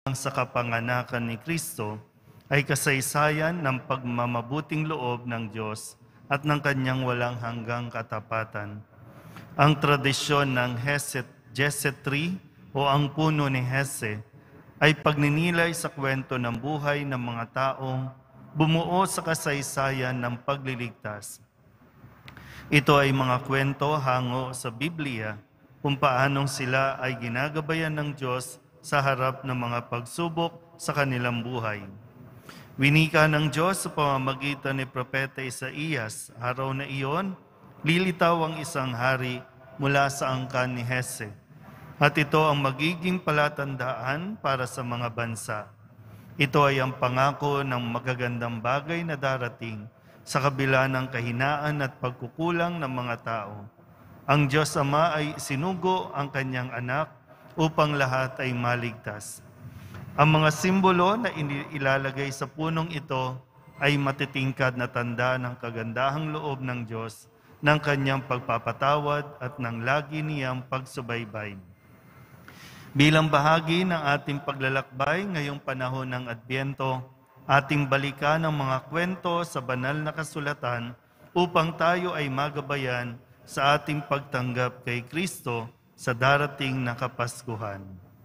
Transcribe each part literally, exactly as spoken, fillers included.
sa kapanganakan ni Kristo ay kasaysayan ng pagmamabuting loob ng Diyos at ng kanyang walang hanggang katapatan. Ang tradisyon ng Hesed, Geset Tree o ang puno ni Hese ay pagninilay sa kwento ng buhay ng mga taong bumuo sa kasaysayan ng pagliligtas. Ito ay mga kwento hango sa Biblia kung paanong sila ay ginagabayan ng Diyos sa harap ng mga pagsubok sa kanilang buhay. Winika ng Diyos sa pamamagitan ni Propeta Isaías, araw na iyon, lilitaw ang isang hari mula sa angkan ni Hese. At ito ang magiging palatandaan para sa mga bansa. Ito ay ang pangako ng magagandang bagay na darating sa kabila ng kahinaan at pagkukulang ng mga tao. Ang Diyos Ama ay sinugo ang kanyang anak upang lahat ay maligtas. Ang mga simbolo na inilalagay sa punong ito ay matitingkad na tanda ng kagandahang loob ng Diyos, ng kanyang pagpapatawad at ng lagi niyang pagsubaybay. Bilang bahagi ng ating paglalakbay ngayong panahon ng Adbyento, ating balikan ang mga kwento sa banal na kasulatan upang tayo ay magabayan sa ating pagtanggap kay Kristo sa darating na Kapaskuhan.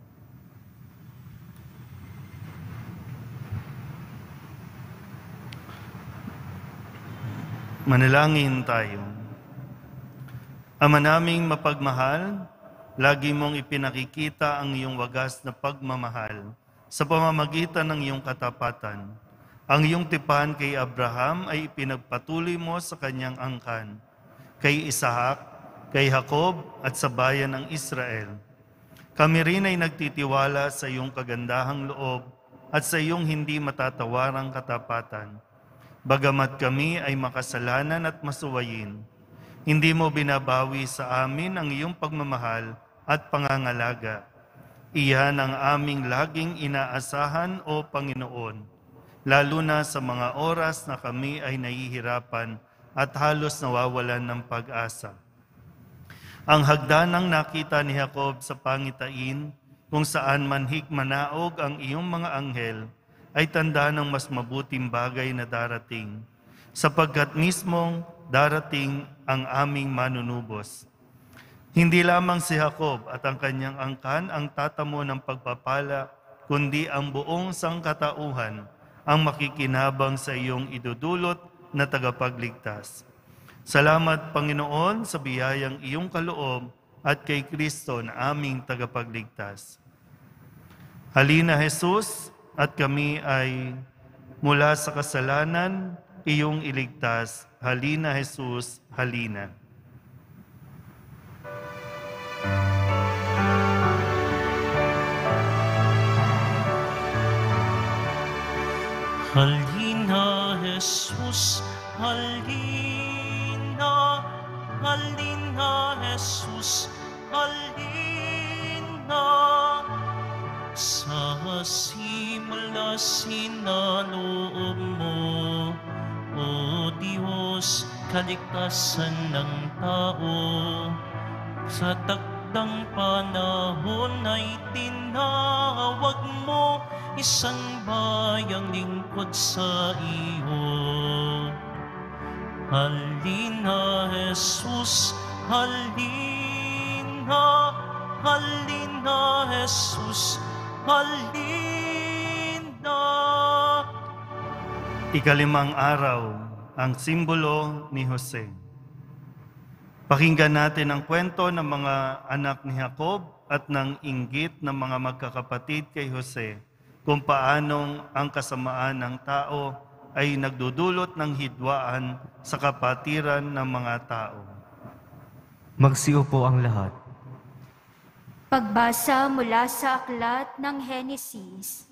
Manalangin tayo. Ama naming mapagmahal, lagi mong ipinakikita ang iyong wagas na pagmamahal sa pamamagitan ng iyong katapatan. Ang iyong tipan kay Abraham ay ipinagpatuloy mo sa kanyang angkan, kay Isaac, kay Jacob at sa bayan ng Israel. Kami rin ay nagtitiwala sa iyong kagandahang loob at sa iyong hindi matatawarang katapatan. Bagamat kami ay makasalanan at masuwayin, hindi mo binabawi sa amin ang iyong pagmamahal at pangangalaga. Iyan ang aming laging inaasahan, O Panginoon, lalo na sa mga oras na kami ay nahihirapan at halos nawawalan ng pag-asa. Ang hagdanang nakita ni Jacob sa pangitain, kung saan manhik manaog ang iyong mga anghel, ay tanda ng mas mabuting bagay na darating, sapagkat mismong darating ang aming manunubos. Hindi lamang si Jacob at ang kanyang angkan ang tatamo ng pagpapala, kundi ang buong sangkatauhan ang makikinabang sa iyong idudulot na tagapagligtas. Salamat, Panginoon, sa biyayang iyong kaloob at kay Kristo na aming tagapagligtas. Halina, Jesus, at kami ay mula sa kasalanan, iyong iligtas. Halina, Jesus, halina. Halina, Jesus, halina. Halina, Jesus, halina. Sa simula sinaloob mo, O Diyos, kaligtasan ng tao. Sa takdang panahon ay tinawag mo isang bayang lingkod sa iyo. Halina, Jesus, halina. Halina, Jesus, halina. Ikalimang araw, ang simbolo ni Jose. Pakinggan natin ang kwento ng mga anak ni Jacob at ng inggit ng mga magkakapatid kay Jose, kung paanong ang kasamaan ng tao ay nagdudulot ng hidwaan sa kapatiran ng mga tao. Magsiupo ang lahat. Pagbasa mula sa aklat ng Henesis.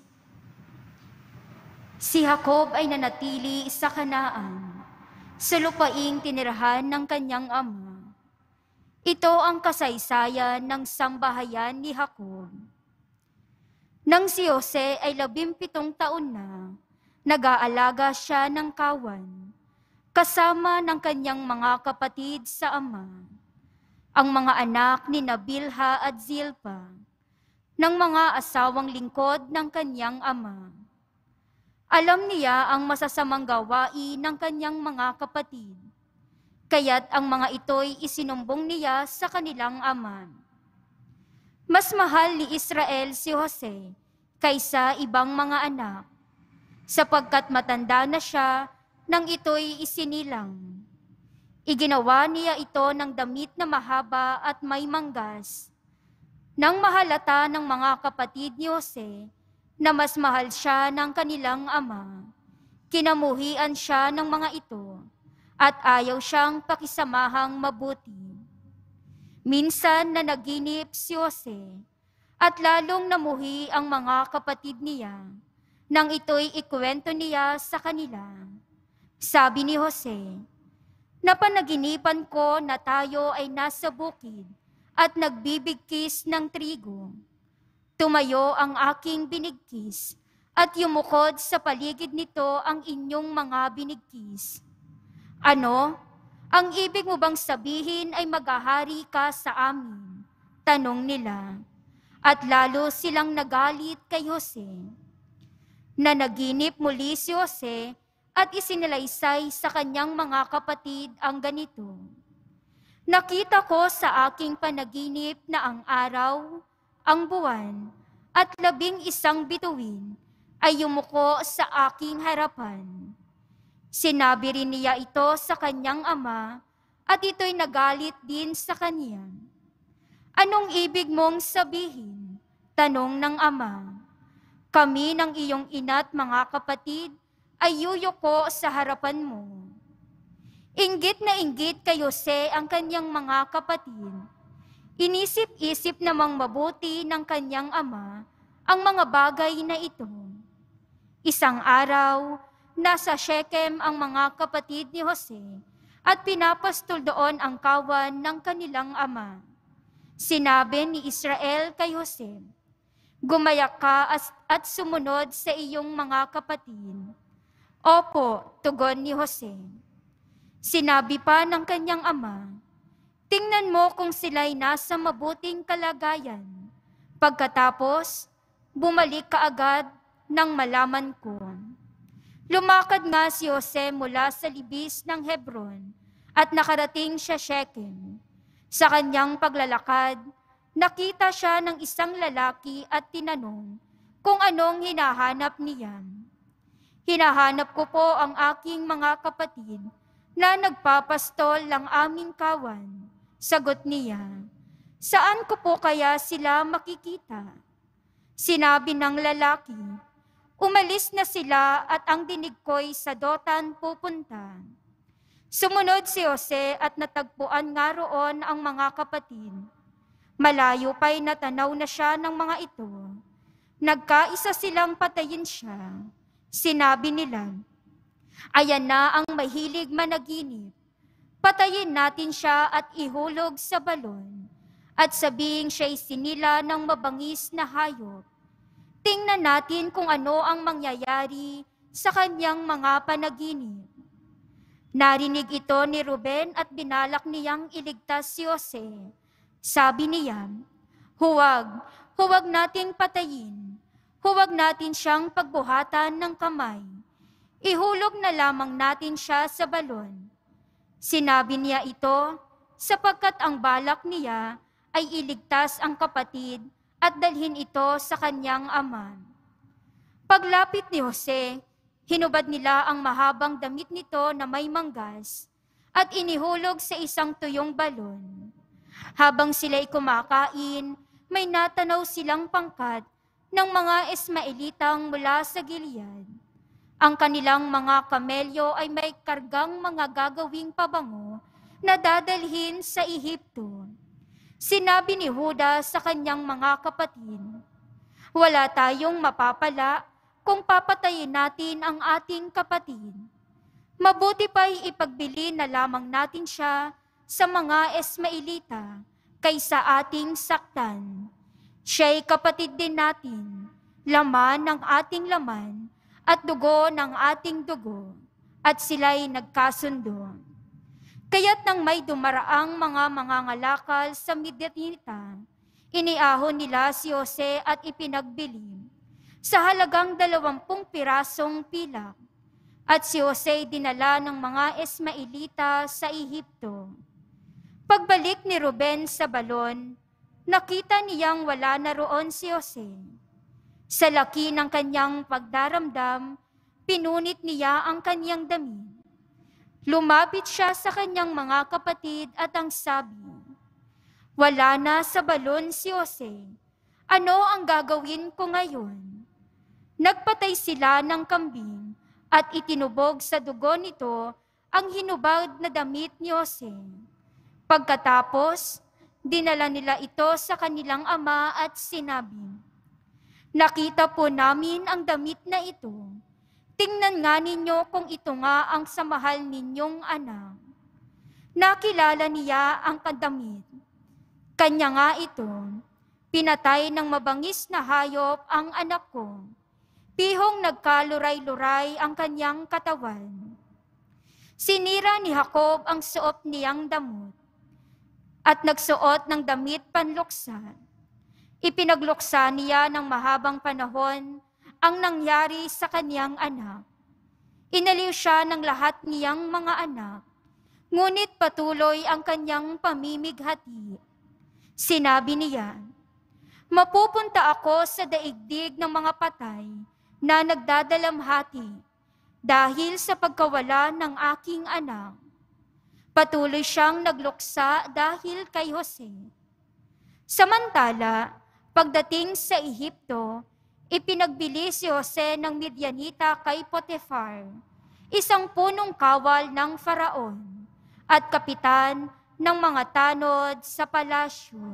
Si Jacob ay nanatili sa Kanaan, sa lupaing tinirahan ng kanyang ama. Ito ang kasaysayan ng sambahayan ni Jacob. Nang si Jose ay labimpitong taon na, nag-aalaga siya ng kawan, kasama ng kanyang mga kapatid sa ama. Ang mga anak ni Bilha at Zilpa, ng mga asawang lingkod ng kanyang ama. Alam niya ang masasamang gawain ng kanyang mga kapatid, kaya't ang mga ito'y isinumbong niya sa kanilang ama. Mas mahal ni Israel si Jose kaysa ibang mga anak, sapagkat matanda na siya nang ito'y isinilang. Iginawa niya ito ng damit na mahaba at may manggas. Nang mahalata ng mga kapatid ni Jose na mas mahal siya ng kanilang ama, kinamuhian siya ng mga ito at ayaw siyang pakisamahang mabuti. Minsan na naginip si Jose at lalong namuhi ang mga kapatid niya nang ito'y ikwento niya sa kanila. Sabi ni Jose, "Napanaginipan ko na tayo ay nasa bukid at nagbibigkis ng trigo. Tumayo ang aking binigkis at yumukod sa paligid nito ang inyong mga binigkis. Ano? Ang ibig mo bang sabihin ay maghahari ka sa amin?" Tanong nila. At lalo silang nagalit kay Jose. Nanaginip muli si Jose at isinalaysay sa kanyang mga kapatid ang ganito. "Nakita ko sa aking panaginip na ang araw, ang buwan, at labing isang bituin ay yumuko sa aking harapan." Sinabi rin niya ito sa kanyang ama at ito'y nagalit din sa kanya. "Anong ibig mong sabihin?" Tanong ng ama. "Kami ng iyong ina't mga kapatid ay yuyuko sa harapan mo." Inggit na inggit kay Jose ang kanyang mga kapatid. Inisip-isip namang mabuti ng kanyang ama ang mga bagay na ito. Isang araw, nasa Shechem ang mga kapatid ni Jose at pinapastol doon ang kawan ng kanilang ama. Sinabi ni Israel kay Jose, "Gumayak ka at sumunod sa iyong mga kapatid." "Opo," tugon ni Jose. Sinabi pa ng kanyang ama, "Tingnan mo kung sila'y nasa mabuting kalagayan. Pagkatapos, bumalik ka agad nang malaman ko." Lumakad nga si Jose mula sa libis ng Hebron at nakarating siya Shechem. Sa kanyang paglalakad, nakita siya ng isang lalaki at tinanong kung anong hinahanap niya. "Hinahanap ko po ang aking mga kapatid na nagpapastol ng aming kawan," sagot niya. "Saan ko po kaya sila makikita?" Sinabi ng lalaki, "Umalis na sila at ang dinig ko'y sa Dotan pupunta." Sumunod si Jose at natagpuan nga roon ang mga kapatid. Malayo pa'y natanaw na siya ng mga ito. Nagkaisa silang patayin siya. Sinabi nila, "Ayan na ang mahilig managinip. Patayin natin siya at ihulog sa balon, at sabihing siya'y sinila ng mabangis na hayop. Tingnan natin kung ano ang mangyayari sa kanyang mga panaginip." Narinig ito ni Ruben at binalak niyang iligtas si Jose. Sabi niya, "Huwag, huwag nating patayin. Huwag natin siyang pagbuhatan ng kamay. Ihulog na lamang natin siya sa balon." Sinabi niya ito sapagkat ang balak niya ay iligtas ang kapatid at dalhin ito sa kanyang ama. Paglapit ni Jose, hinubad nila ang mahabang damit nito na may manggas at inihulog sa isang tuyong balon. Habang sila'y kumakain, may natanaw silang pangkat ng mga Ismaelitang mula sa Gilead. Ang kanilang mga kamelyo ay may kargang mga gagawing pabango na dadalhin sa Ehipto. Sinabi ni Juda sa kanyang mga kapatid, "Wala tayong mapapala kung papatayin natin ang ating kapatid. Mabuti pa'y ipagbili na lamang natin siya sa mga Ismaelita kaysa ating saktan. Siya'y kapatid din natin, laman ng ating laman at dugo ng ating dugo." At sila'y nagkasundo. Kaya't nang may dumaraang mga mangangalakal sa Midianita, Iniahon nila si Jose at ipinagbilin sa halagang dalawampung pirasong pilak. At si Jose dinala ng mga Ismaelita sa Ehipto. Pagbalik ni Ruben sa balon, nakita niyang wala na roon si Jose. Sa laki ng kanyang pagdaramdam, pinunit niya ang kanyang damit. Lumapit siya sa kanyang mga kapatid at ang sabi, "Wala na sa balon si Jose. Ano ang gagawin ko ngayon?" Nagpatay sila ng kambing at itinubog sa dugo nito ang hinubad na damit ni Jose. Pagkatapos, dinala nila ito sa kanilang ama at sinabi, "Nakita po namin ang damit na ito. Tingnan nga ninyo kung ito nga ang sa mahal ninyong anak." Nakilala niya ang kadamit. Kanya nga ito, "Pinatay ng mabangis na hayop ang anak ko. Pihong nagkaluray-luray ang kanyang katawan." Sinira ni Jacob ang suot niyang damot at nagsuot ng damit panluksa. Ipinagluksa niya ng mahabang panahon ang nangyari sa kaniyang anak. Inaliw siya ng lahat niyang mga anak, ngunit patuloy ang kanyang pamimighati. Sinabi niya, "Mapupunta ako sa daigdig ng mga patay na nagdadalamhati dahil sa pagkawala ng aking anak." Patuloy siyang nagluksa dahil kay Jose. Samantala, pagdating sa Ehipto, ipinagbili si Jose ng Midianita kay Potifar, isang punong kawal ng Faraon at kapitan ng mga tanod sa palasyo.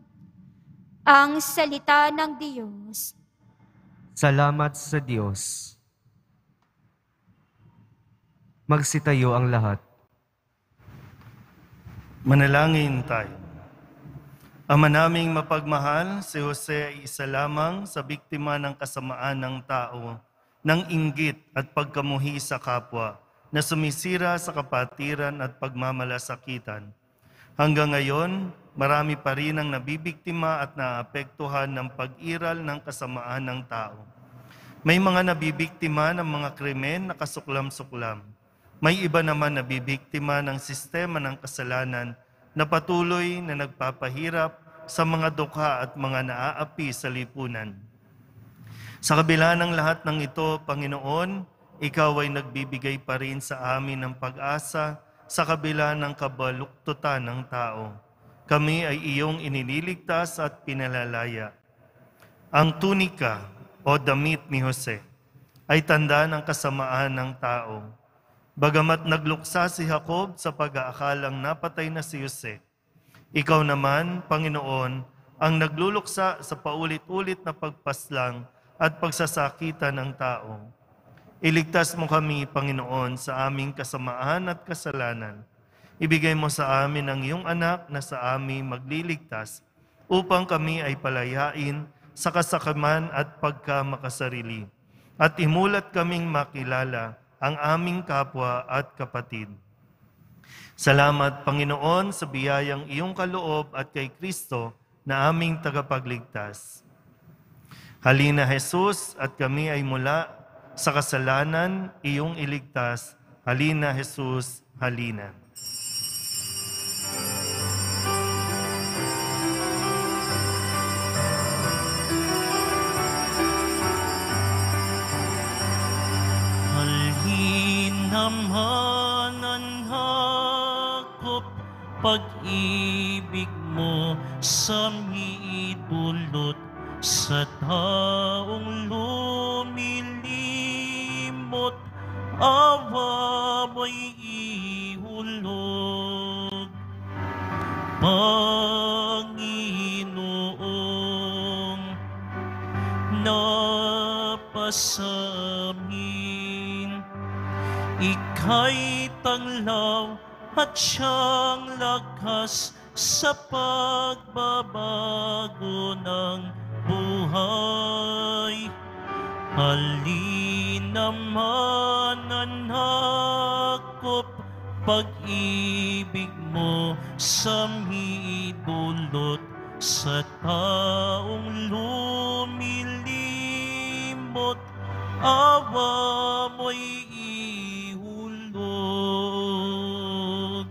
Ang salita ng Diyos. Salamat sa Diyos. Magsitayo ang lahat. Manalangin tayo. Ama naming mapagmahal, si Jose ay isa lamang sa biktima ng kasamaan ng tao, ng inggit at pagkamuhi sa kapwa, na sumisira sa kapatiran at pagmamalasakitan. Hanggang ngayon, marami pa rin ang nabibiktima at naapektuhan ng pag-iral ng kasamaan ng tao. May mga nabibiktima ng mga krimen na kasuklam-suklam. May iba naman nabibiktima ng sistema ng kasalanan na patuloy na nagpapahirap sa mga dukha at mga naaapi sa lipunan. Sa kabila ng lahat ng ito, Panginoon, Ikaw ay nagbibigay pa rin sa amin ng pag-asa sa kabila ng kabaluktutan ng tao. Kami ay iyong inililigtas at pinalalaya. Ang tunika o damit ni Jose ay tanda ng kasamaan ng tao. Bagamat nagluksa si Jacob sa pag-aakalang napatay na si Jose, ikaw naman, Panginoon, ang nagluluksa sa paulit-ulit na pagpaslang at pagsasakitan ng tao. Iligtas mo kami, Panginoon, sa aming kasamaan at kasalanan. Ibigay mo sa amin ang iyong anak na sa amin magliligtas upang kami ay palayain sa kasakaman at pagkamakasarili at imulat kaming makilala ang aming kapwa at kapatid. Salamat, Panginoon, sa biyayang iyong kaloob at kay Kristo na aming tagapagligtas. Halina, Jesus, at kami ay mula sa kasalanan iyong iligtas. Halina, Jesus, halina. Naman ang hakop, pag-ibig mo sa midulot sa taong lumilimot, awa mo'y ihulog. Panginoong napasamin, Ika'y tanglaw at siyang lakas sa pagbabago ng buhay. Halina mananakop, pag-ibig mo sa midulot sa taong lumilimot, awa mo'y ihulog.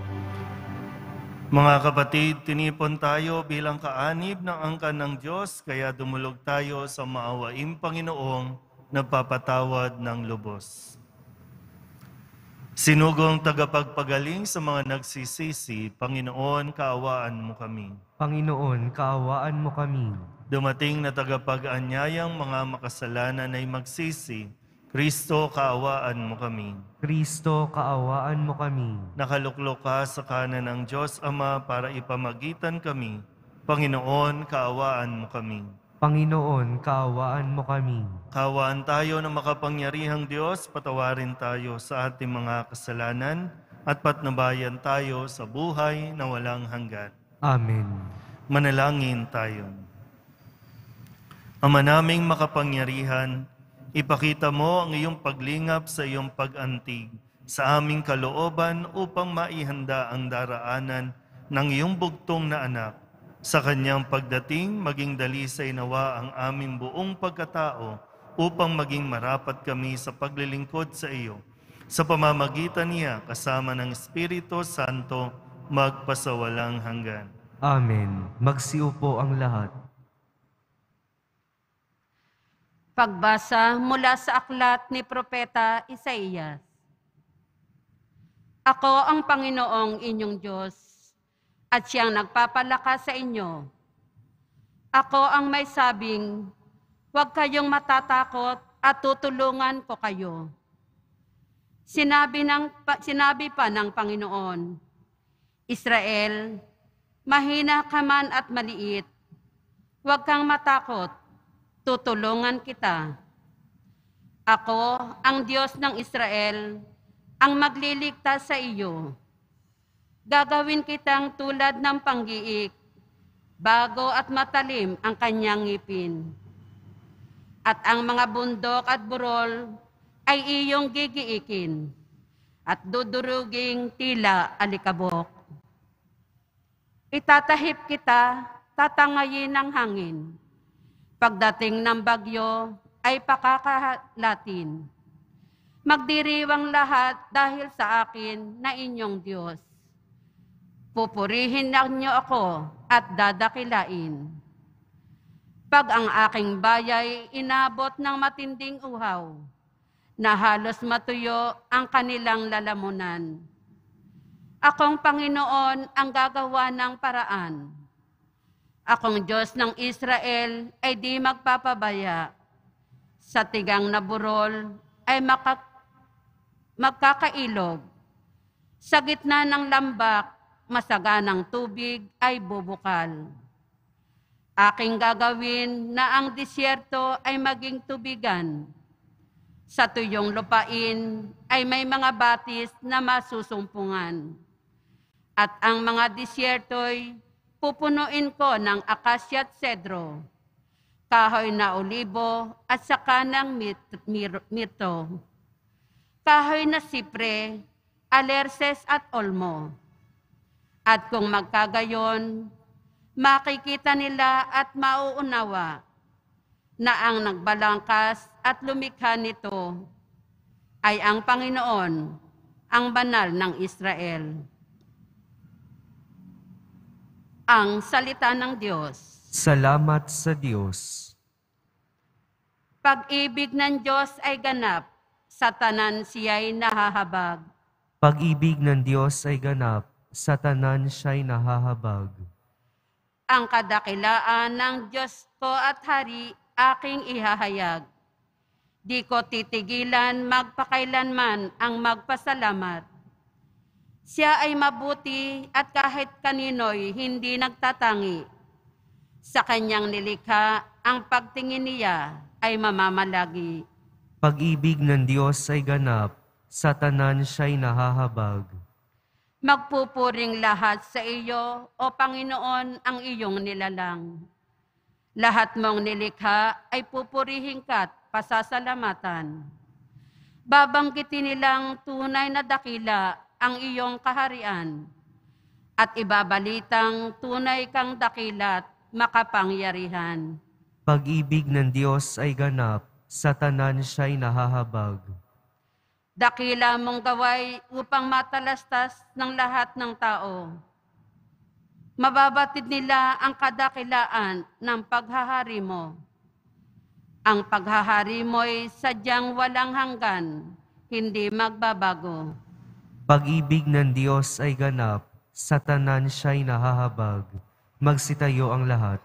Mga kapatid, tinipon tayo bilang kaanib ng angkan ng Diyos, kaya dumulog tayo sa maawaing Panginoong nagpapatawad ng lubos. Sinugong tagapagpagaling sa mga nagsisisi, Panginoon, kaawaan mo kami. Panginoon, kaawaan mo kami. Dumating na tagapag-anyayang mga makasalanan ay magsisi, Kristo, kaawaan mo kami. Kristo, kaawaan mo kami. Nakaluklok ka sa kanan ng Diyos Ama para ipamagitan kami. Panginoon, kaawaan mo kami. Panginoon, kaawaan mo kami. Kaawaan tayo ng makapangyarihang Diyos, patawarin tayo sa ating mga kasalanan at patnubayan tayo sa buhay na walang hanggan. Amen. Manalangin tayo. Ama naming makapangyarihan, ipakita mo ang iyong paglingap sa iyong pag-antig sa aming kalooban upang maihanda ang daraanan ng iyong bugtong na anak. Sa kanyang pagdating, maging dalisay nawa ang aming buong pagkatao upang maging marapat kami sa paglilingkod sa iyo. Sa pamamagitan niya, kasama ng Espiritu Santo, magpasawalang hanggan. Amen. Magsiupo ang lahat. Pagbasa mula sa aklat ni Propeta Isaías. Ako ang Panginoong inyong Diyos, at siyang nagpapalakas sa inyo. Ako ang may sabing, huwag kayong matatakot at tutulungan ko kayo. Sinabi, ng, sinabi pa ng Panginoon, Israel, mahina ka man at maliit, huwag kang matakot, tutulungan kita. Ako, ang Diyos ng Israel, ang magliligtas sa iyo. Gagawin kitang tulad ng panggiik, bago at matalim ang kanyang ngipin. At ang mga bundok at burol ay iyong gigiikin, at duduruging tila alikabok. Itatahip kita, tatangayin ng hangin. Pagdating ng bagyo ay pakakalatin. Magdiriwang lahat dahil sa akin na inyong Diyos. Pupurihin na niyo ako at dadakilain. Pag ang aking bayay inabot ng matinding uhaw, na halos matuyo ang kanilang lalamunan. Akong Panginoon ang gagawa ng paraan. Akong Diyos ng Israel ay di magpapabaya. Sa tigang na burol ay makak- magkakailog. Sa gitna ng lambak, masaganang tubig ay bubukal. Aking gagawin na ang disyerto ay maging tubigan. Sa tuyong lupain ay may mga batis na masusumpungan. At ang mga disyerto'y pupunuin ko ng akasya at sedro, kahoy na olibo at saka ng mit- mir- mirto, kahoy na sipre, alerces at olmo. At kung magkagayon, makikita nila at mauunawa na ang nagbalangkas at lumikha nito ay ang Panginoon, ang banal ng Israel. Ang salita ng Diyos. Salamat sa Diyos. Pag-ibig ng Diyos ay ganap, sa tanan siya'y nahahabag. Pag-ibig ng Diyos ay ganap, sa tanan siya'y nahahabag. Ang kadakilaan ng Diyos ko at Hari aking ihahayag. Di ko titigilan magpakailanman ang magpasalamat. Siya ay mabuti at kahit kanino'y hindi nagtatangi. Sa kanyang nilikha, ang pagtingin niya ay mamamalagi. Pag-ibig ng Diyos ay ganap, sa tanan siya'y nahahabag. Magpupuring lahat sa iyo, O Panginoon, ang iyong nilalang. Lahat mong nilikha ay pupurihin ka't pasasalamatan. Babanggitin nilang tunay na dakila ang iyong kaharian. at ibabalitang tunay kang dakilat makapangyarihan. Pag-ibig ng Diyos ay ganap, sa tanan siya'y nahahabag. Dakila mong gaway upang matalastas ng lahat ng tao. Mababatid nila ang kadakilaan ng paghahari mo. Ang paghahari mo'y sadyang walang hanggan, hindi magbabago. Pag-ibig ng Diyos ay ganap, sa tanan siya'y nahahabag. Magsitayo ang lahat.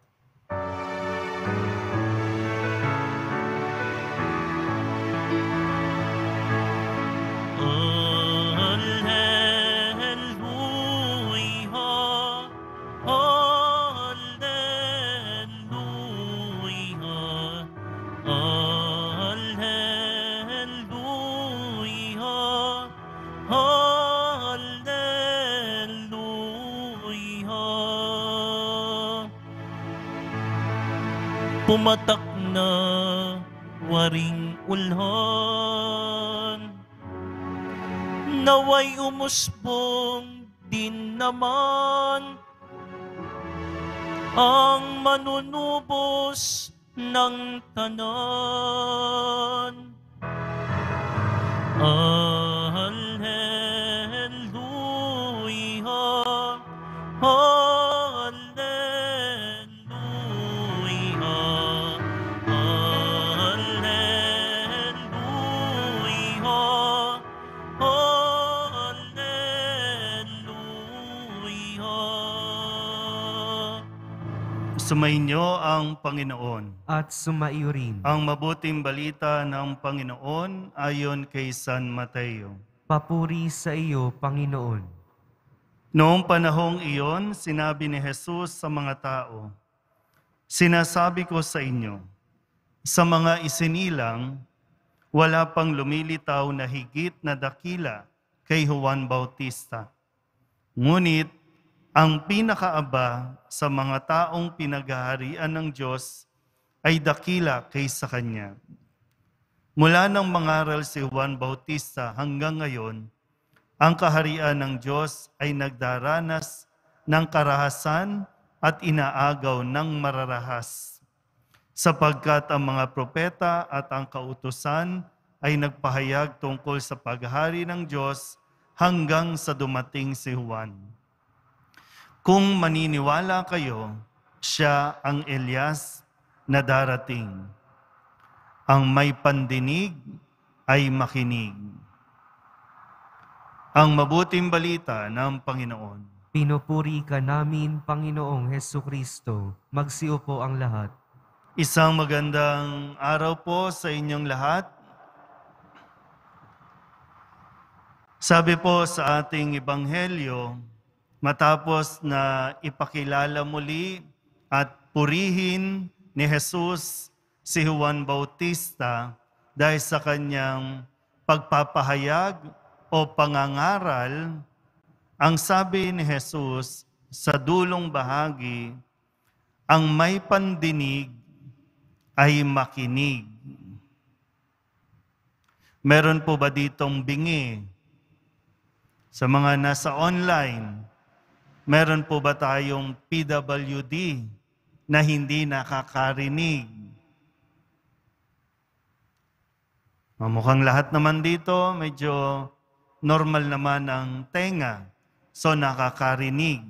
Pumatak na waring ulhan, naway umusbong din naman ang manunubos ng tanan. Hallelujah, Sumainyo ang Panginoon. At sumaiyo rin. Ang mabuting balita ng Panginoon ayon kay San Mateo. Papuri sa iyo, Panginoon. Noong panahong iyon, sinabi ni Jesus sa mga tao, "Sinasabi ko sa inyo, sa mga isinilang, wala pang lumilitaw na higit na dakila kay Juan Bautista. Ngunit ang pinakaaba sa mga taong pinaghaharian ng Diyos ay dakila kaysa kanya. Mula nang mangaral si Juan Bautista hanggang ngayon, ang kaharian ng Diyos ay nagdaranas ng karahasan at inaagaw ng mararahas, sapagkat ang mga propeta at ang kautusan ay nagpahayag tungkol sa paghahari ng Diyos hanggang sa dumating si Juan. Kung maniniwala kayo, siya ang Elias na darating. Ang may pandinig ay makinig." Ang mabuting balita ng Panginoon. Pinupuri ka namin, Panginoong Hesukristo. Magsiupo ang lahat. Isang magandang araw po sa inyong lahat. Sabi po sa ating Ebanghelyo, matapos na ipakilala muli at purihin ni Jesus si Juan Bautista dahil sa kanyang pagpapahayag o pangangaral, ang sabi ni Jesus sa dulong bahagi, ang may pandinig ay makinig. Meron po ba ditong bingi? Sa mga nasa online, meron po ba tayong P W D na hindi nakakarinig? Mukhang lahat naman dito, medyo normal naman ang tenga, so nakakarinig.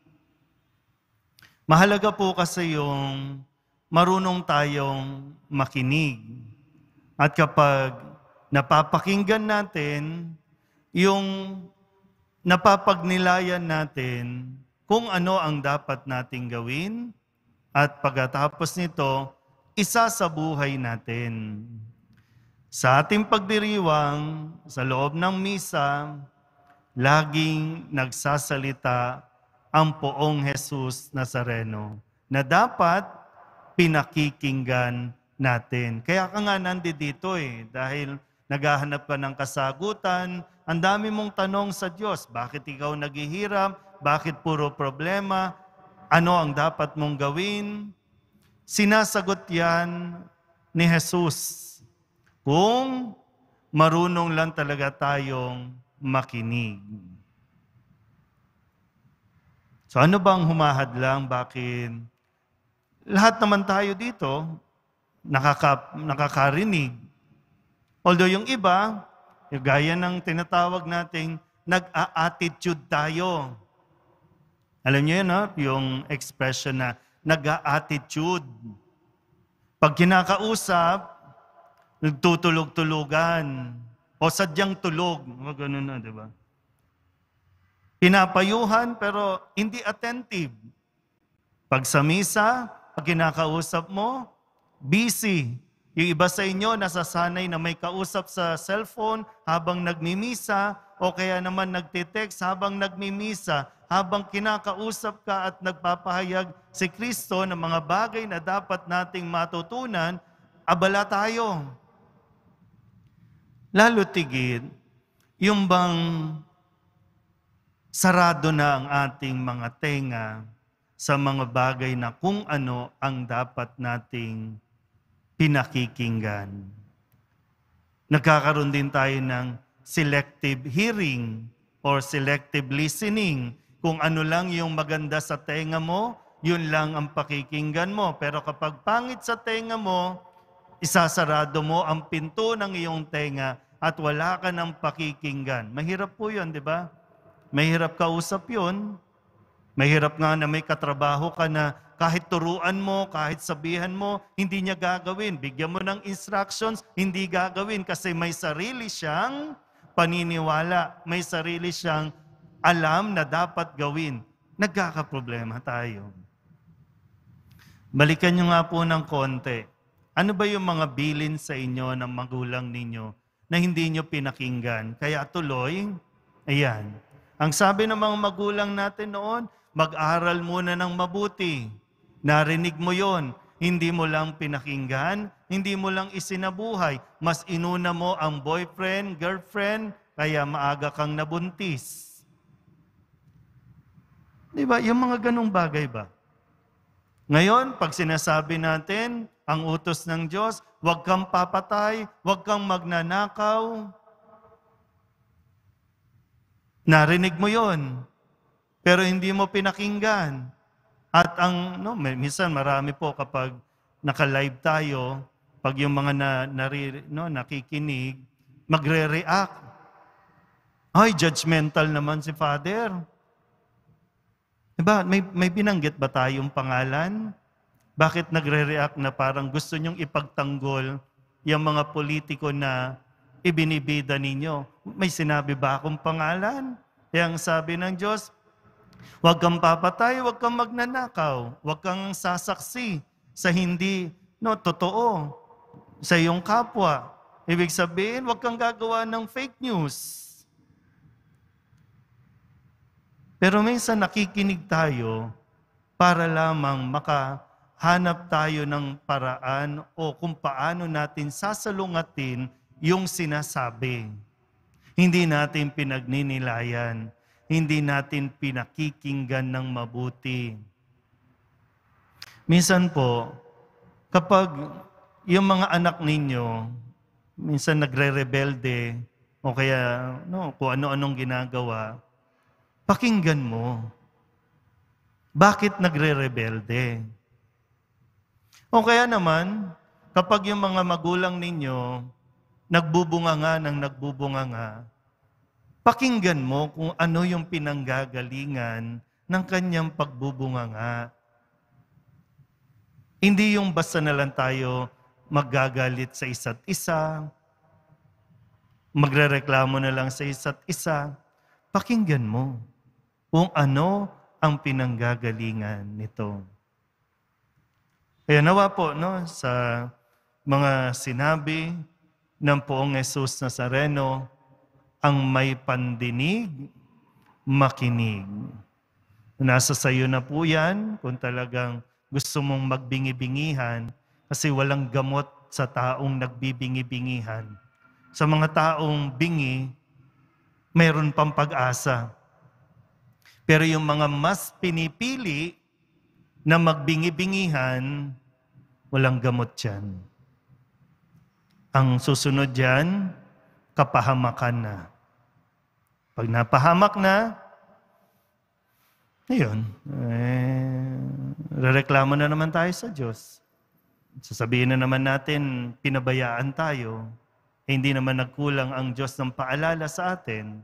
Mahalaga po kasi yung marunong tayong makinig. At kapag napapakinggan natin, yung napapagnilayan natin kung ano ang dapat nating gawin at pagkatapos nito, isa sa buhay natin. Sa ating pagdiriwang, sa loob ng misa, laging nagsasalita ang poong Jesus Nazareno na dapat pinakikinggan natin. Kaya ka nga nandito eh, dahil naghahanap ka ng kasagutan, ang dami mong tanong sa Diyos. Bakit ikaw naghihirap? Bakit puro problema? Ano ang dapat mong gawin? Sinasagot yan ni Jesus. Kung marunong lang talaga tayong makinig. So ano bang humahadlang? Bakit? Lahat naman tayo dito nakaka, nakakarinig. Although yung iba, yung gaya ng tinatawag nating nag-a-attitude tayo. Alam niyo yun, no? Yung expression na nag-a-attitude. Pag kinakausap, nagtutulog-tulugan. O sadyang tulog. O ganun na, di ba? Pinapayuhan pero hindi attentive. Pag sa misa, pag kinakausap mo, busy. Yung iba sa inyo nasasanay na may kausap sa cellphone habang nagmimisa o kaya naman nagtitext habang nagmimisa, habang kinakausap ka at nagpapahayag si Kristo ng mga bagay na dapat nating matutunan, abala tayo. Lalo tigit, yung bang sarado na ang ating mga tenga sa mga bagay na kung ano ang dapat nating pinakikinggan. Nagkakaroon din tayo ng selective hearing or selective listening. Kung ano lang yung maganda sa tenga mo, yun lang ang pakikinggan mo. Pero kapag pangit sa tenga mo, isasarado mo ang pinto ng iyong tenga at wala ka ng pakikinggan. Mahirap po yun, di ba? Mahirap kausap yun. Mahirap nga na may katrabaho ka na kahit turuan mo, kahit sabihan mo, hindi niya gagawin. Bigyan mo ng instructions, hindi gagawin kasi may sarili siyang paniniwala. May sarili siyang alam na dapat gawin. Nagkakaproblema tayo. Balikan niyo nga po ng konti. Ano ba yung mga bilin sa inyo ng magulang ninyo na hindi niyo pinakinggan? Kaya tuloy, ayan. Ang sabi ng mga magulang natin noon, mag-aral muna ng mabuti. Narinig mo yon, hindi mo lang pinakinggan, hindi mo lang isinabuhay. Mas inuna mo ang boyfriend, girlfriend, kaya maaga kang nabuntis. Di ba? Yung mga ganong bagay ba? Ngayon, pag sinasabi natin, ang utos ng Diyos, huwag kang papatay, huwag kang magnanakaw. Narinig mo yon, pero hindi mo pinakinggan. At ang, no, minsan marami po kapag naka-live tayo, pag yung mga na, nari, no, nakikinig, magre-react. Ay, judgmental naman si Father. Diba, may, may binanggit ba tayong pangalan? Bakit nagre-react na parang gusto nyong ipagtanggol yung mga politiko na ibinibida ninyo? May sinabi ba akong pangalan? Kaya ang sabi ng Diyos, huwag kang papatay, huwag kang magnanakaw, huwag kang sasaksi sa hindi no, totoo sa iyong kapwa. Ibig sabihin, huwag kang gagawa ng fake news. Pero minsan nakikinig tayo para lamang makahanap tayo ng paraan o kung paano natin sasalungatin yung sinasabi. Hindi natin pinagninilayan. Hindi natin pinakikinggan ng mabuti. Minsan po, kapag yung mga anak ninyo, minsan nagre-rebelde, o kaya no, kung ano-anong ginagawa, pakinggan mo. Bakit nagre-rebelde? O kaya naman, kapag yung mga magulang ninyo, nagbubunga nga ng nagbubunga nga, pakinggan mo kung ano yung pinanggagalingan ng kanyang pagbubunganga. Hindi yung basta na lang tayo maggagalit sa isa't isa, magrereklamo na lang sa isa't isa. Pakinggan mo kung ano ang pinanggagalingan nito. Kaya nawa po no, sa mga sinabi ng Poong Jesus Nazareno, ang may pandinig, makinig. Nasa sayo na po yan kung talagang gusto mong magbingi-bingihan kasi walang gamot sa taong nagbibingi-bingihan. Sa mga taong bingi, mayroon pang pag-asa. Pero yung mga mas pinipili na magbingi-bingihan, walang gamot yan. Ang susunod dyan, kapahamakan na. Pag napahamak na, Ngayon, eh, rereklamo na naman tayo sa Diyos. Sasabihin na naman natin, pinabayaan tayo. Eh, hindi naman nagkulang ang Diyos ng paalala sa atin.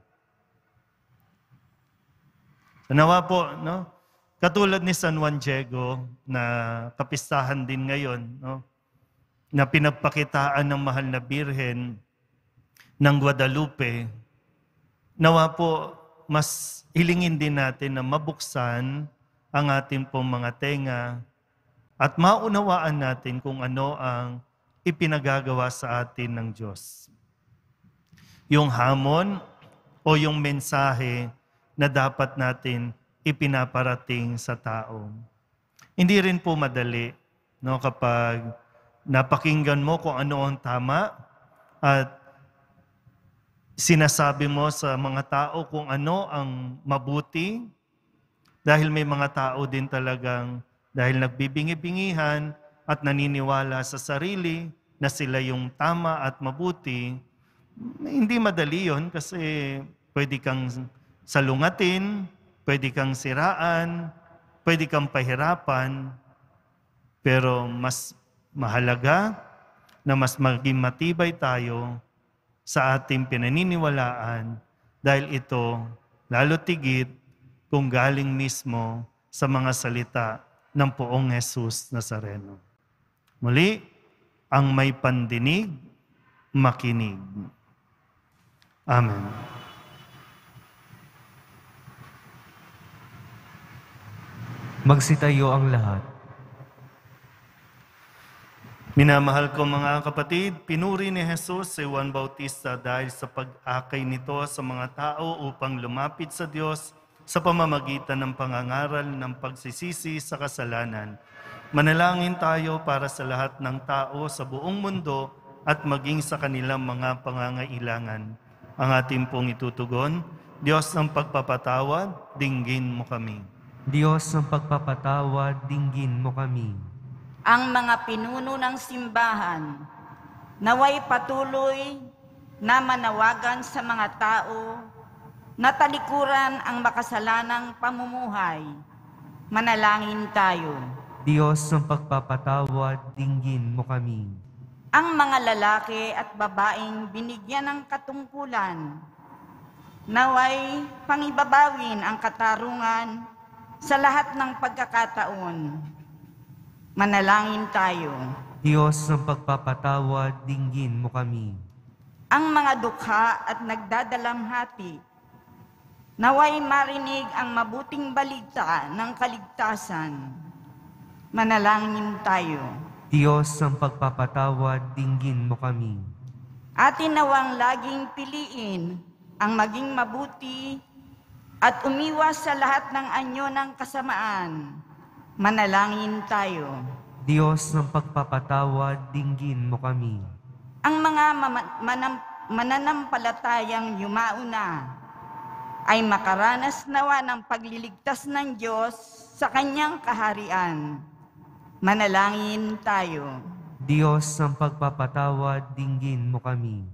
Nawa po, no? Katulad ni San Juan Diego na kapistahan din ngayon, no? Na pinagpakitaan ng mahal na Birhen ng Guadalupe, nawa po, mas hilingin din natin na mabuksan ang ating pong mga tenga at maunawaan natin kung ano ang ipinagagawa sa atin ng Diyos. Yung hamon o yung mensahe na dapat natin ipinaparating sa tao. Hindi rin po madali, no, kapag napakinggan mo kung ano ang tama at sinasabi mo sa mga tao kung ano ang mabuti, dahil may mga tao din talagang dahil nagbibingi-bingihan at naniniwala sa sarili na sila yung tama at mabuti, hindi madali yun kasi pwede kang salungatin, pwede kang siraan, pwede kang pahirapan, pero mas mahalaga na mas maging matibay tayo sa ating pinaniniwalaan dahil ito lalo tigit kung galing mismo sa mga salita ng Poong Jesus Nazareno. Muli, ang may pandinig, makinig. Amen. Magsitayo ang lahat. Minamahal ko mga kapatid, pinuri ni Jesus si Juan Bautista dahil sa pag-akay nito sa mga tao upang lumapit sa Diyos sa pamamagitan ng pangangaral ng pagsisisi sa kasalanan. Manalangin tayo para sa lahat ng tao sa buong mundo at maging sa kanilang mga pangangailangan. Ang ating pong itutugon, Diyos ng pagpapatawad, dinggin mo kami. Diyos ng pagpapatawad, dinggin mo kami. Ang mga pinuno ng simbahan, naway patuloy na manawagan sa mga tao na talikuran ang makasalanang pamumuhay. Manalangin tayo. Diyos ng pagpapatawad, dinggin mo kami. Ang mga lalaki at babaeng binigyan ng katungkulan, naway pangibabawin ang katarungan sa lahat ng pagkakataon. Manalangin tayo. Diyos ng pagpapatawad, dinggin mo kami. Ang mga dukha at nagdadalamhati, naway marinig ang mabuting balita ng kaligtasan. Manalangin tayo. Diyos ng pagpapatawad, dinggin mo kami. Atin nawang laging piliin ang maging mabuti at umiwas sa lahat ng anyo ng kasamaan. Manalangin tayo. Diyos ng pagpapatawad, dinggin mo kami. Ang mga mama- manam- mananampalatayang yumauna ay makaranas nawa ng pagliligtas ng Diyos sa kanyang kaharian. Manalangin tayo. Diyos ng pagpapatawad, dinggin mo kami.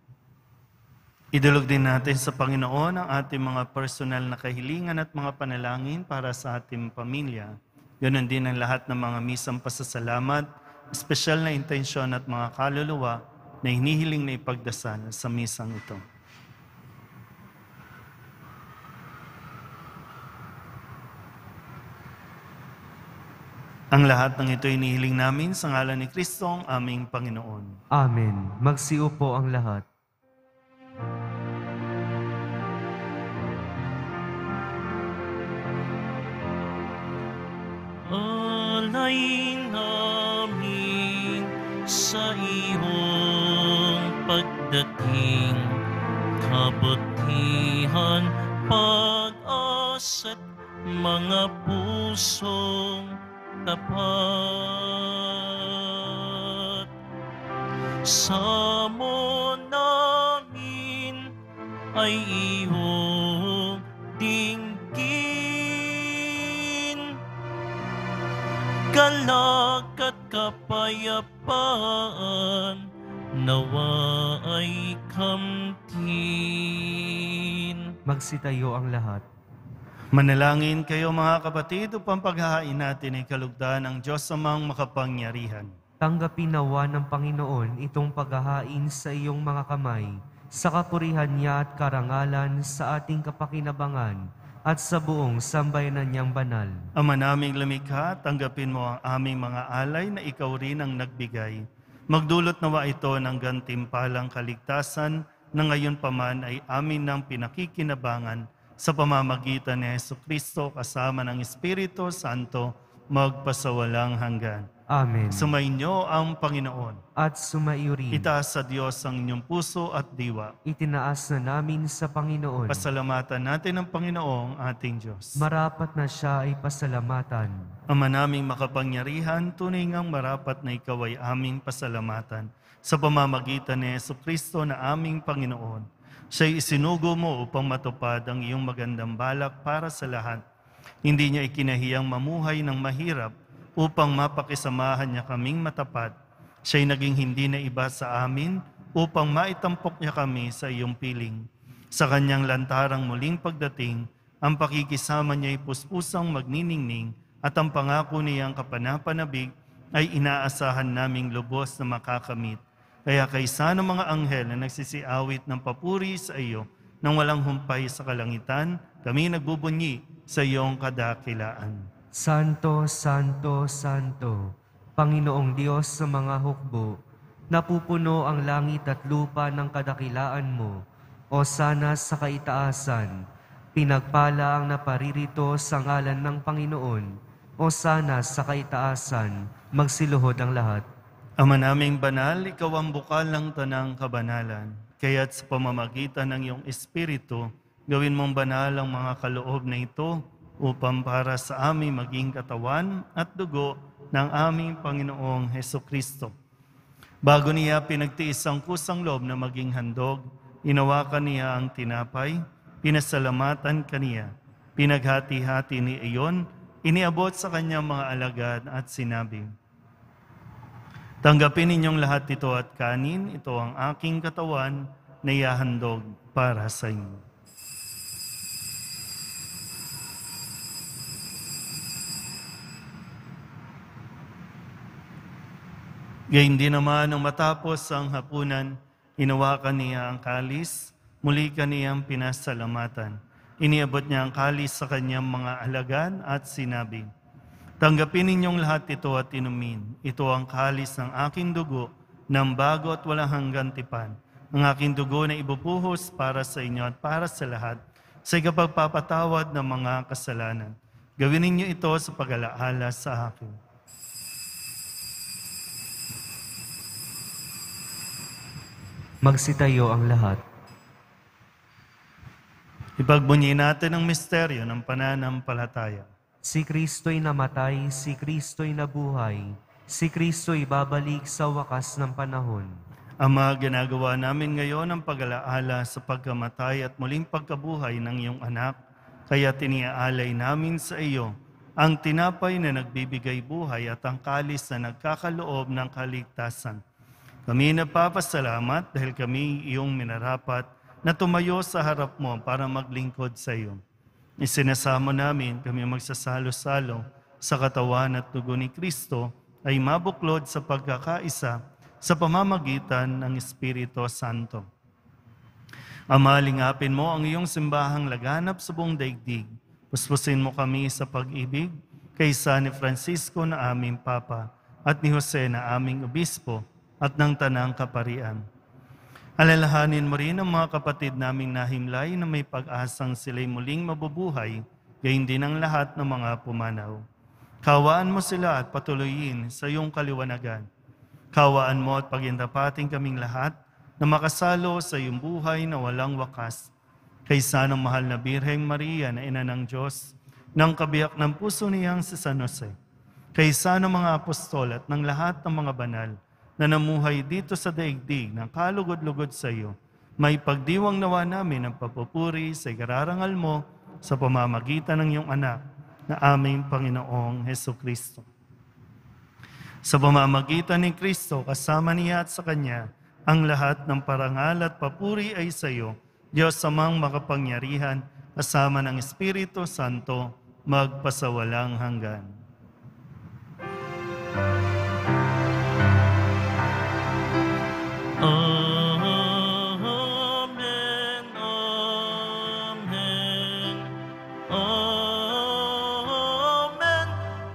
Idulog din natin sa Panginoon ang ating mga personal na kahilingan at mga panalangin para sa ating pamilya. Ganon din ang lahat ng mga misang pasasalamat, espesyal na intensyon at mga kaluluwa na hinihiling na ipagdasal sa misang ito. Ang lahat ng ito hinihiling namin sa ngalan ni Kristo, ang aming Panginoon. Amen. Magsiupo ang lahat. Alay namin sa iyong pagdating, kabutihan, pag-asa't mga pusong tapat. Samo namin ay iyong dinggin, galak at kapayapaan nawa ay kamtin. Magsitayo ang lahat. Manalangin kayo mga kapatid upang paghahain natin ay kalugdan ng Diyos amang makapangyarihan. Tanggapin nawa ng Panginoon itong paghahain sa iyong mga kamay, sa kapurihan niya at karangalan sa ating kapakinabangan at sa buong sambayanan niyang banal. Ama naming lumikha, tanggapin mo ang aming mga alay na ikaw rin ang nagbigay. Magdulot nawa ito ng gantimpalang kaligtasan na ngayon pa man ay amin ng pinakikinabangan sa pamamagitan ni Jesucristo kasama ng Espiritu Santo magpasawalang hanggan. Amen. Sumainyo ang Panginoon. At sumaiyo rin. Itaas sa Diyos ang inyong puso at diwa. Itinaas na namin sa Panginoon. Pasalamatan natin ang Panginoong ating Diyos. Marapat na siya ay pasalamatan. Ama naming makapangyarihan, tunay ngang marapat na ikaw ay aming pasalamatan sa pamamagitan ni Jesucristo na aming Panginoon. Siya'y isinugo mo upang matupad ang iyong magandang balak para sa lahat. Hindi niya ikinahiyang mamuhay ng mahirap upang mapakisamahan niya kaming matapat. Siya'y naging hindi na iba sa amin upang maitampok niya kami sa iyong piling. Sa kanyang lantarang muling pagdating, ang pakikisama niya'y puspusang magniningning at ang pangako niyang kapanapanabik ay inaasahan naming lubos na makakamit. Kaya kaysa ng mga anghel na nagsisiawit ng papuri sa iyo nang walang humpay sa kalangitan, kami nagbubunyi sa iyong kadakilaan. Santo, Santo, Santo, Panginoong Diyos sa mga hukbo, napupuno ang langit at lupa ng kadakilaan mo, o sana sa kaitaasan, pinagpala ang naparirito sa ngalan ng Panginoon, o sana sa kaitaasan, magsiluhod ang lahat. Ama naming banal, ikaw ang bukal ng tanang kabanalan. Kaya't sa pamamagitan ng iyong Espiritu, gawin mong banal ang mga kaloob na ito upang para sa aming maging katawan at dugo ng aming Panginoong Hesukristo. Bago niya pinagtiis ang kusang loob na maging handog, inawakan niya ang tinapay, pinasalamatan kaniya, pinaghati-hati ni iyon, iniabot sa kanyang mga alagad at sinabi, tanggapin ninyong lahat ito at kanin, ito ang aking katawan na ihahandog para sa inyo. Gayun din naman nang matapos ang hapunan, inawakan niya ang kalis, muli kaniyang pinasalamatan. Iniabot niya ang kalis sa kanyang mga alagad at sinabi, tanggapin ninyong lahat ito at inumin. Ito ang kalis ng aking dugo, ng bago at walang hanggang tipan. Ang aking dugo na ibubuhos para sa inyo at para sa lahat, sa ikapagpapatawad ng mga kasalanan. Gawin ninyo ito sa pag-alaala sa akin. Magsitayo ang lahat. Ipagbunyi natin ang misteryo ng pananampalataya. Si Kristo'y namatay, si Kristo'y nabuhay, si Kristo'y babalik sa wakas ng panahon. Ama, ginagawa namin ngayon ang pag-alaala sa pagkamatay at muling pagkabuhay ng iyong anak, kaya tiniaalay namin sa iyo ang tinapay na nagbibigay buhay at ang kalis na nagkakaloob ng kaligtasan. Kami nagpapasalamat dahil kami iyong minarapat na tumayo sa harap mo para maglingkod sa iyo. Isinasamo namin kami magsasalo-salo sa katawan at dugo ni Kristo ay mabuklod sa pagkakaisa sa pamamagitan ng Espiritu Santo. Ama, lingapin mo ang iyong simbahang laganap sa buong daigdig. Puspusin mo kami sa pag-ibig kaysa ni Francisco na aming Papa at ni Jose na aming Obispo at ng Tanang Kaparian. Alalahanin mo rin ang mga kapatid naming nahimlay na may pag-asang sila'y muling mabubuhay, gayon din ang lahat ng mga pumanaw. Kawaan mo sila at patuloyin sa iyong kaliwanagan. Kawaan mo at pagindapating kaming lahat na makasalo sa iyong buhay na walang wakas. Kaysa ng mahal na Birheng Maria na ina ng Diyos, ng kabiyak ng puso niyang si San Jose. Kaysa ng mga apostol at ng lahat ng mga banal, na namuhay dito sa daigdig ng kalugod-lugod sa iyo, may pagdiwang nawa namin ang papupuri sa ikararangal mo sa pamamagitan ng iyong anak na aming Panginoong Hesukristo. Sa pamamagitan ni Kristo, kasama niya at sa Kanya, ang lahat ng parangal at papuri ay sa iyo, Diyos amang makapangyarihan, kasama ng Espiritu Santo, magpasawalang hanggan. Amen, amen, amen,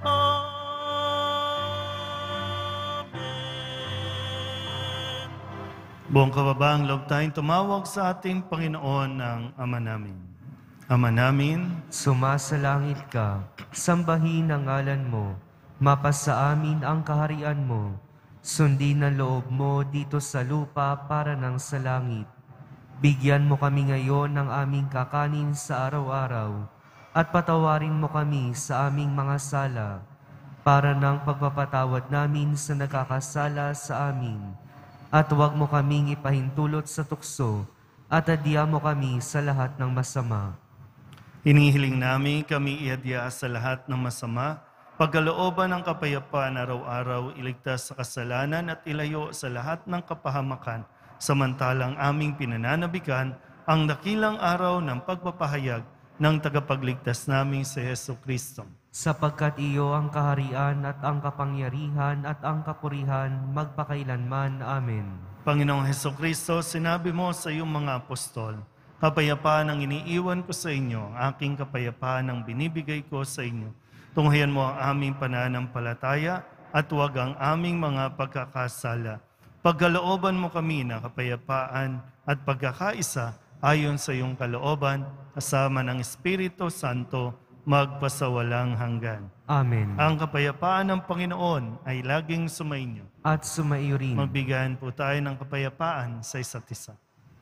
amen. Buong kababaang loob tayong tumawag sa ating Panginoon ng Ama namin. Ama namin, Sumasalangit ka, sambahin ang ngalan mo, mapasa amin ang kaharian mo, sundin ang loob mo dito sa lupa para ng sa langit. Bigyan mo kami ngayon ng aming kakanin sa araw-araw, at patawarin mo kami sa aming mga sala, para ng pagpapatawad namin sa nagkakasala sa amin. At huwag mo kaming ipahintulot sa tukso, at adya mo kami sa lahat ng masama. hinihiling namin kami iadya sa lahat ng masama, pagkalooban ng kapayapaan araw-araw, iligtas sa kasalanan at ilayo sa lahat ng kapahamakan, samantalang aming pinananabikan ang dakilang araw ng pagpapahayag ng tagapagligtas naming si Hesus Kristo. Sapagkat iyo ang kaharian at ang kapangyarihan at ang kapurihan magpakailanman. Amen. Panginoong Hesus Kristo, sinabi mo sa iyong mga apostol, kapayapaan ang iniiwan ko sa inyo, ang aking kapayapaan ang binibigay ko sa inyo. Tunghayan mo ang aming pananampalataya at huwag ang aming mga pagkakasala. Pagkalooban mo kami ng kapayapaan at pagkakaisa ayon sa iyong kalooban, kasama ng Espiritu Santo, magpasawalang hanggan. Amen. Ang kapayapaan ng Panginoon ay laging sumainyo. At sumaiyo rin. Magbigayan po tayo ng kapayapaan sa isa't isa.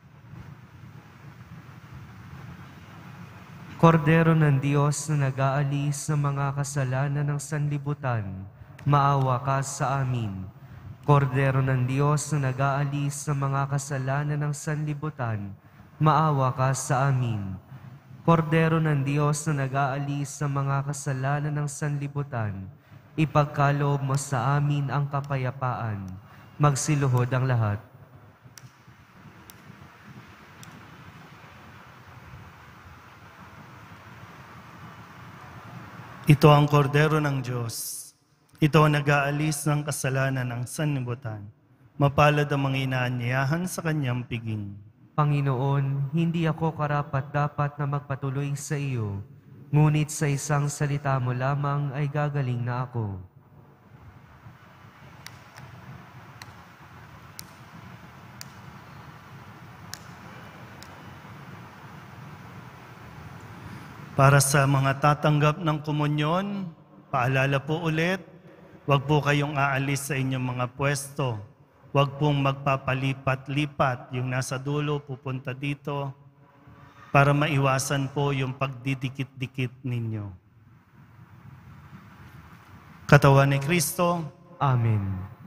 Kordero ng Diyos na nag-aalis ng mga kasalanan ng sanlibutan, maawa ka sa amin. Kordero ng Diyos na nag-aalis ng mga kasalanan ng sanlibutan, maawa ka sa amin. Kordero ng Diyos na nag-aalis ng mga kasalanan ng sanlibutan, ipagkaloob mo sa amin ang kapayapaan. Magsiluhod ang lahat. Ito ang kordero ng Diyos. Ito ang nag-aalis ng kasalanan ng sanlibutan. Mapalad ang mga inaanyayahan sa kanyang piging. Panginoon, hindi ako karapat-dapat na magpatuloy sa iyo, ngunit sa isang salita mo lamang ay gagaling na ako. Para sa mga tatanggap ng komunyon, paalala po ulit, huwag po kayong aalis sa inyong mga pwesto. Huwag pong magpapalipat-lipat, yung nasa dulo pupunta dito, para maiwasan po yung pagdidikit-dikit ninyo. Katawan ni Kristo. Amen.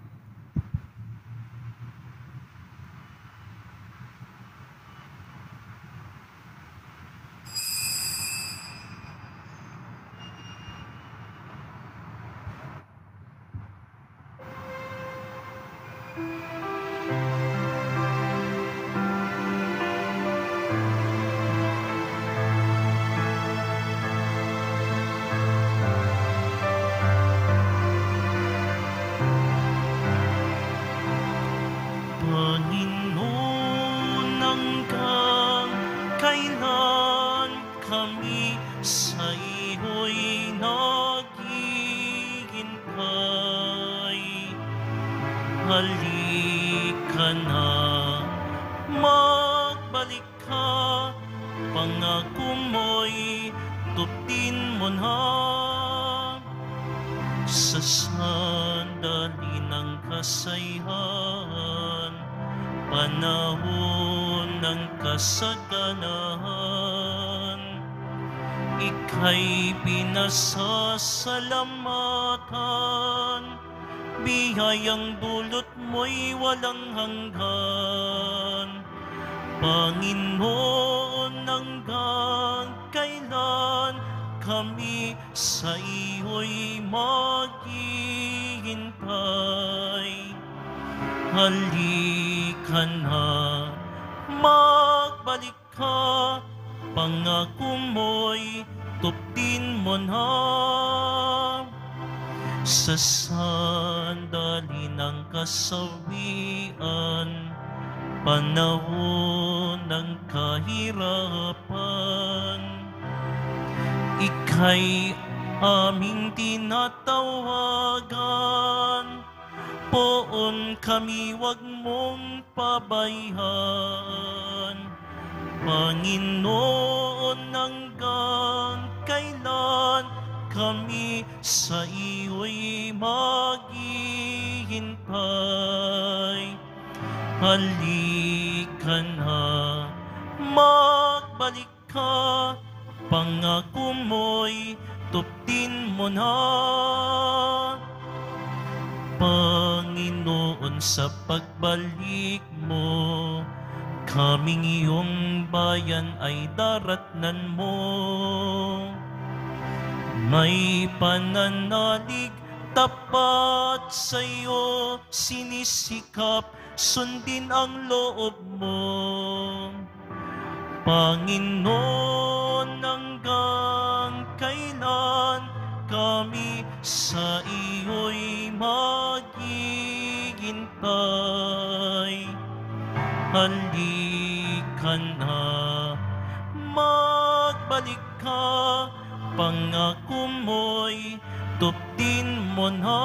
Panginoon, hanggang kailan kami sa iyo'y naghihintay? Halika na, magbalik ka, pangako mo'y tupin mo na. Sa sandali ng kasayhan, panahon ng kasaganahan, ika'y pinasasalamatan, biyayang dulot mo'y walang hanggan. Panginoon, hanggang kailan kami sa iyo'y maghihintay? Halika na, magbalik ka, pangako mo'y tuptin mo na. Sa sandali ng kasawian, panahon ng kahirapan, ika'y aming tinatawagan. Poon kami, wag mong pabayaan. Panginoon, hanggang kailan kami sa iyo'y maghihintay. Halika na, magbalik ka, pangako mo'y tuptin mo na. Panginoon, sa pagbalik mo, kaming iyong bayan ay daratnan mo. May pananalig tapat sa iyo, sinisikap sundin ang loob mo. Panginoon, hanggang kailan kami sa iyo'y maghihintay. Halika na, magbalik ka, pangako mo'y tuptin mo na.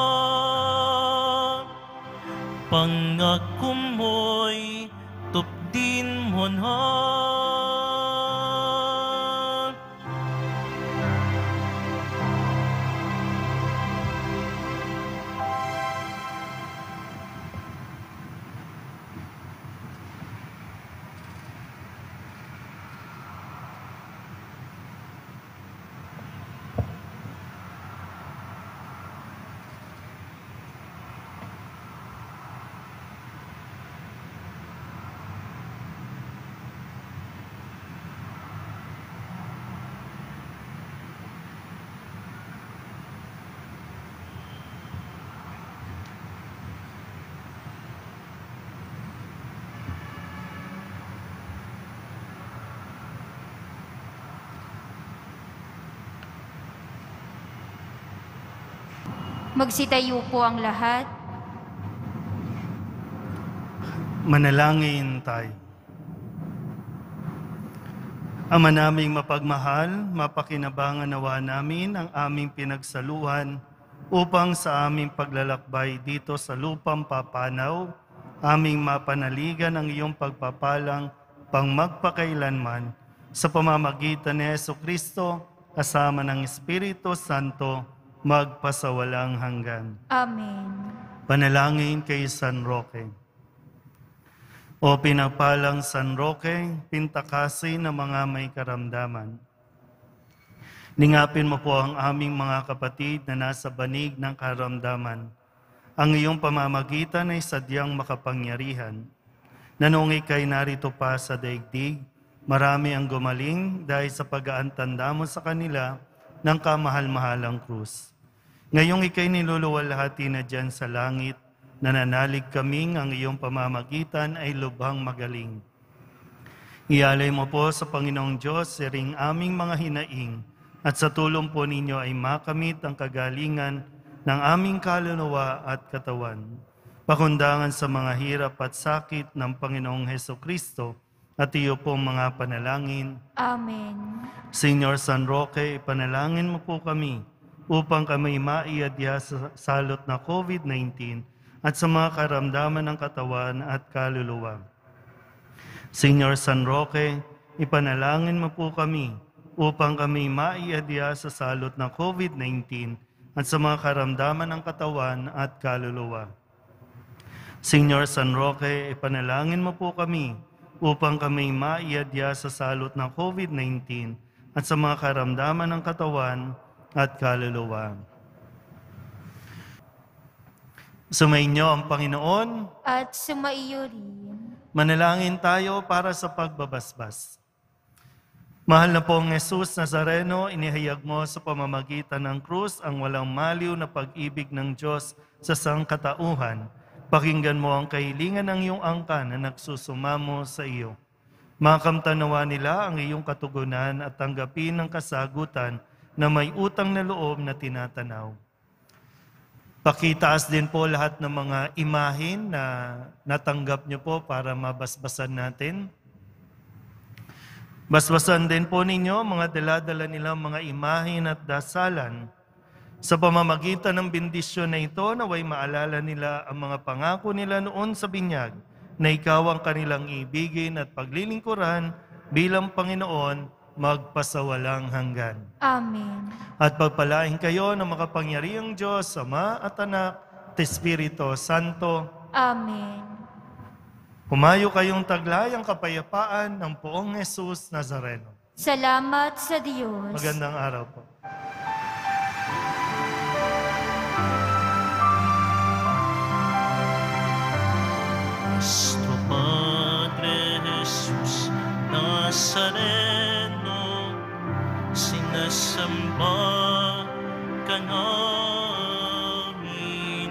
Pangako mo'y tuptin mo na. Magsitayo po ang lahat. Manalangin tayo. Ama naming mapagmahal, mapakinabangan nawa namin ang aming pinagsaluhan upang sa aming paglalakbay dito sa lupang papanaw, aming mapanaligan ang iyong pagpapalang pang magpakailanman sa pamamagitan ni Jesucristo kasama ng Espiritu Santo, magpasawalang hanggan. Amen. Panalangin kay San Roque. O pinagpalang San Roque, pintakasi ng mga may karamdaman. Ningapin mo po ang aming mga kapatid na nasa banig ng karamdaman. Ang iyong pamamagitan ay sadyang makapangyarihan. Na noong ika'y narito pa sa daigdig, marami ang gumaling dahil sa pag-aantanda mo sa kanila ng kamahal-mahalang krus. Ngayong ika'y niluluwalhati na dyan sa langit, nananalig kaming ang iyong pamamagitan ay lubhang magaling. Ialay mo po sa Panginoong Diyos siring aming mga hinaing at sa tulong po ninyo ay makamit ang kagalingan ng aming kaluluwa at katawan. Pakundangan sa mga hirap at sakit ng Panginoong Hesukristo at iyo pong mga panalangin. Amen. Señor San Roque, ipanalangin mo po kami upang kami maiadya sa salot na COVID nineteen at sa mga karamdaman ng katawan at kaluluwa. Señor San Roque, ipanalangin mo po kami upang kami maiadya sa salot ng COVID nineteen at sa mga karamdaman ng katawan at kaluluwa. Señor San Roque, ipanalangin mo po kami upang kami maiadya sa salot ng COVID nineteen at sa mga karamdaman ng katawan at kaluluwa. Sumainyo ang Panginoon. At sumaiyo rin. Manalangin tayo para sa pagbabasbas. Mahal na pong Jesus Nazareno, inihayag mo sa pamamagitan ng krus ang walang maliw na pag-ibig ng Diyos sa sangkatauhan. Pakinggan mo ang kahilingan ng iyong angkan na nagsusumamo sa iyo. Makamtanawa nila ang iyong katugunan at tanggapin ang kasagutan na may utang na loob na tinatanaw. Pakitaas din po lahat ng mga imahin na natanggap niyo po para mabasbasan natin. Basbasan din po ninyo mga daladala nilang mga imahin at dasalan. Sa pamamagitan ng bendisyon na ito, naway maalala nila ang mga pangako nila noon sa binyag, na ikaw ang kanilang ibigin at paglilingkuran bilang Panginoon magpasawalang hanggan. Amen. At pagpalain kayo ng makapangyarihang Diyos, Ama at Anak at Espiritu Santo. Amen. Humayo kayong taglay ang kapayapaan ng Poong Jesus Nazareno. Salamat sa Diyos. Magandang araw po. Nuestro Padre Jesus Nazareno, sinasamba ka namin,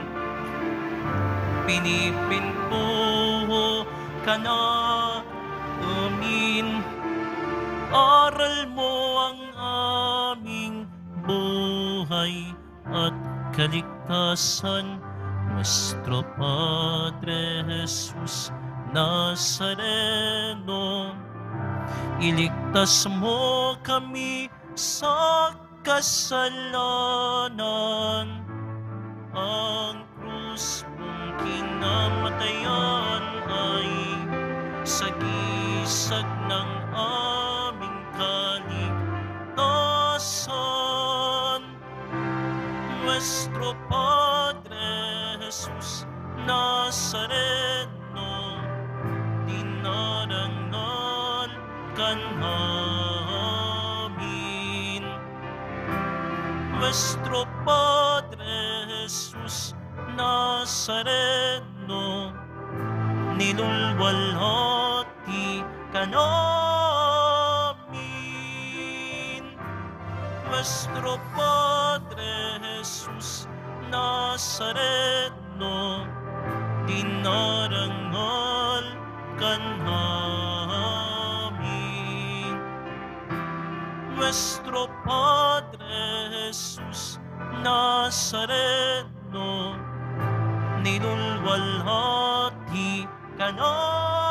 pinipintuho ka namin, aral mo ang aming buhay at kaligtasan. Nuestro Padre Jesus Nazareno, iligtas mo kami sa kasalanan. Ang krus mong kinamatayan ay sagisag ng aming kaligtasan. Nuestro Padre Jesus Nazareno, dinarangal ka namin. Nuestro Padre Jesus Nazareno, nilulwalhati ka namin. Nuestro Padre Jesus Nazareno, dinarangal ka namin. Nuestro Padre Jesus Nazareno, nilulwalhati ka namin.